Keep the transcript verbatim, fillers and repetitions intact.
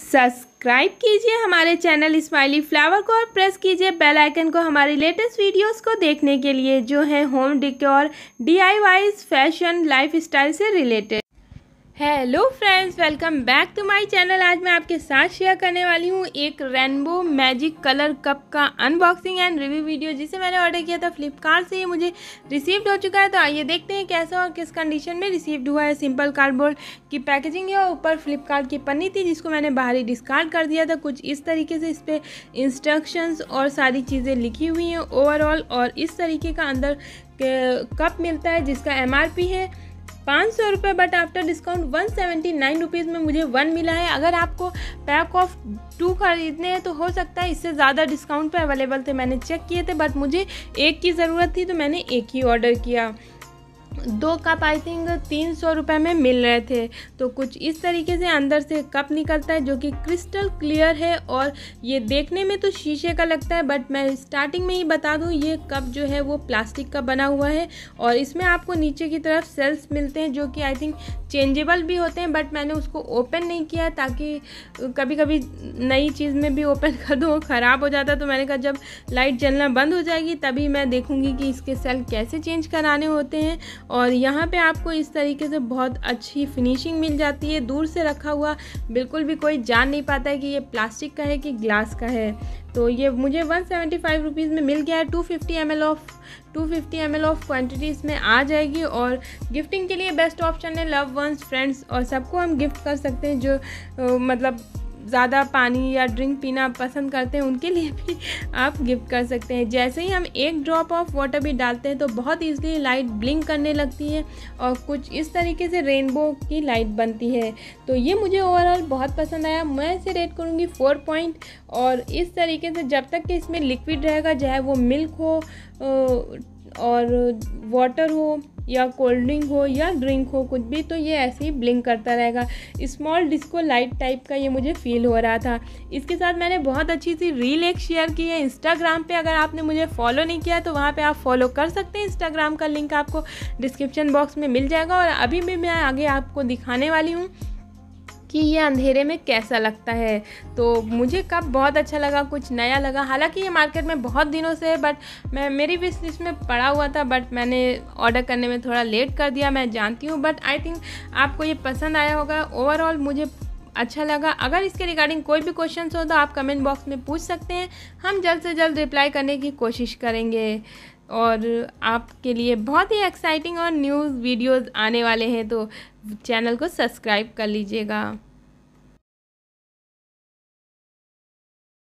Subscribe कीजिए हमारे channel smiley flower को और प्रेस कीजिए बेल आइकन को हमारी लेटेस्ट वीडियोस को देखने के लिए, जो है home decor, DIYs, fashion, lifestyle से related. Hello friends, welcome back to my channel. आज मैं आपके साथ शेयर करने वाली हूँ एक रेनबो मैजिक कलर कप का अनबॉक्सिंग एंड रिव्यू वीडियो, जिसे मैंने ऑर्डर किया था फ्लिपकार्ट से। ये मुझे रिसीव्ड हो चुका है, तो आइए देखते हैं कैसा और किस कंडीशन में रिसीव्ड हुआ है। सिंपल कार्डबोर्ड की पैकेजिंग है और ऊपर फ्लिपकार्ट की पन्नी थी, जिसको मैंने बाहर ही डिस्कार्ड कर दिया था। कुछ इस तरीके से इस पर इंस्ट्रक्शंस और सारी चीज़ें लिखी हुई हैं ओवरऑल, और इस तरीके का अंदर कप मिलता है जिसका एम आर पी है पाँच सौ रुपये, but after discount one seventy nine rupees में मुझे वन मिला है। अगर आपको पैक ऑफ टू खरीदने हैं तो हो सकता है इससे ज़्यादा डिस्काउंट पे अवेलेबल थे, मैंने चेक किए थे, बट मुझे एक की ज़रूरत थी तो मैंने एक ही ऑर्डर किया। दो कप आई थिंक तीन सौ रुपये में मिल रहे थे। तो कुछ इस तरीके से अंदर से कप निकलता है जो कि क्रिस्टल क्लियर है, और ये देखने में तो शीशे का लगता है, बट मैं स्टार्टिंग में ही बता दूं ये कप जो है वो प्लास्टिक का बना हुआ है। और इसमें आपको नीचे की तरफ सेल्स मिलते हैं जो कि आई थिंक चेंजेबल भी होते हैं, बट मैंने उसको ओपन नहीं किया ताकि कभी कभी नई चीज़ में भी ओपन कर दूँ ख़राब हो जाता। तो मैंने कहा जब लाइट जलना बंद हो जाएगी तभी मैं देखूँगी कि इसके सेल कैसे चेंज कराने होते हैं। और यहाँ पे आपको इस तरीके से बहुत अच्छी फिनिशिंग मिल जाती है। दूर से रखा हुआ बिल्कुल भी कोई जान नहीं पाता है कि ये प्लास्टिक का है कि ग्लास का है। तो ये मुझे वन सेवेंटी फाइव रुपीज़ में मिल गया है। To fifty M L of to fifty M L of quantity इसमें आ जाएगी, और गिफ्टिंग के लिए बेस्ट ऑप्शन है। लव वंस, फ्रेंड्स और सबको हम गिफ्ट कर सकते हैं जो आ, मतलब ज़्यादा पानी या ड्रिंक पीना पसंद करते हैं, उनके लिए भी आप गिफ्ट कर सकते हैं। जैसे ही हम एक ड्रॉप ऑफ वाटर भी डालते हैं तो बहुत ईजिली लाइट ब्लिंक करने लगती है और कुछ इस तरीके से रेनबो की लाइट बनती है। तो ये मुझे ओवरऑल बहुत पसंद आया। मैं इसे रेट करूँगी फोर पॉइंट। और इस तरीके से जब तक कि इसमें लिक्विड रहेगा, चाहे वो मिल्क हो और वाटर हो या कोल्ड ड्रिंक हो या ड्रिंक हो, कुछ भी, तो ये ऐसे ही ब्लिंक करता रहेगा। स्मॉल डिस्को लाइट टाइप का ये मुझे फील हो रहा था। इसके साथ मैंने बहुत अच्छी सी रील एक शेयर की है इंस्टाग्राम पे। अगर आपने मुझे फॉलो नहीं किया तो वहाँ पे आप फॉलो कर सकते हैं। इंस्टाग्राम का लिंक आपको डिस्क्रिप्शन बॉक्स में मिल जाएगा। और अभी भी मैं आगे आपको दिखाने वाली हूँ कि ये अंधेरे में कैसा लगता है। तो मुझे कप बहुत अच्छा लगा, कुछ नया लगा। हालांकि ये मार्केट में बहुत दिनों से है, बट मैं मेरी विश लिस्ट में पड़ा हुआ था, बट मैंने ऑर्डर करने में थोड़ा लेट कर दिया, मैं जानती हूँ। बट आई थिंक आपको ये पसंद आया होगा। ओवरऑल मुझे अच्छा लगा। अगर इसके रिगार्डिंग कोई भी क्वेश्चन हो तो आप कमेंट बॉक्स में पूछ सकते हैं, हम जल्द से जल्द रिप्लाई करने की कोशिश करेंगे। और आपके लिए बहुत ही एक्साइटिंग और न्यूज़ वीडियोज़ आने वाले हैं, तो चैनल को सब्सक्राइब कर लीजिएगा।